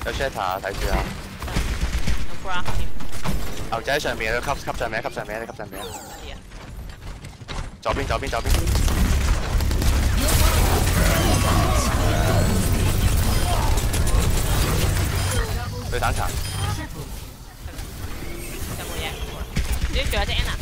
有 shatter 睇住啊！ 有 graph 添。 牛仔喺上面，吸上面，吸上面，你吸上面。 係啊。 左邊。對彈殘。 有冇嘢？咦，仲有隻 Anna。